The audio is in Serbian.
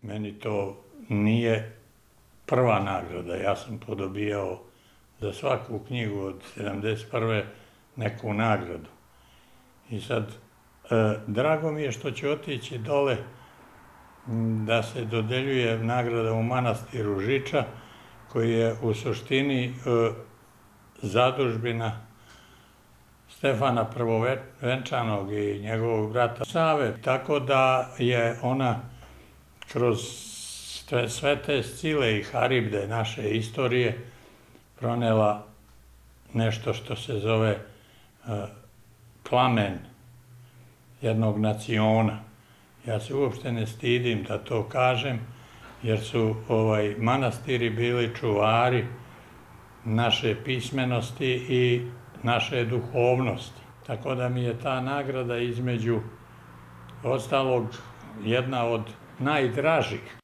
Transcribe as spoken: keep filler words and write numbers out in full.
Meni to nije prva nagrada. Ja sam podobijao za svaku knjigu od sedamdeset prve neku nagradu. I sad, drago mi je što ću otići dole da se dodeljuje nagrada u manastiru Žiča, koji je u suštini zadužbina Stefana Prvovenčanog i njegovog brata Save, tako da je ona kroz sve te scile i haribde naše istorije pronela nešto što se zove plamen jednog naciona. Ja se uopšte ne stidim da to kažem, jer su manastiri bili čuvari naše pismenosti i naše duhovnosti. Tako da mi je ta nagrada između ostalog jedna od najdražih.